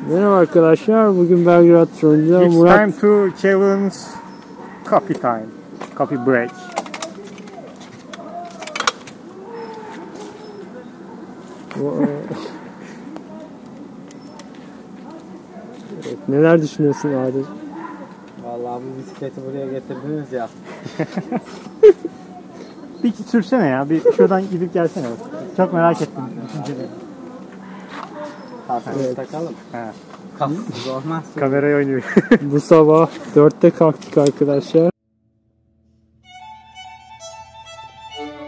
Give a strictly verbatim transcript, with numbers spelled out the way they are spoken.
Merhaba arkadaşlar, bugün Belgrad turunda It's Murat... time to challenge coffee time, coffee break. Evet, neler düşünüyorsun Adil? Vallahi bu bisikleti buraya getirdiniz ya. Bir sürsene ya, bir şuradan gidip gelsene. Çok merak ettim düşünceleri. Kalkalım Evet. takalım. He. Kalksız olmaz. Kamerayı oynuyor. Bu sabah dörtte kalktık arkadaşlar.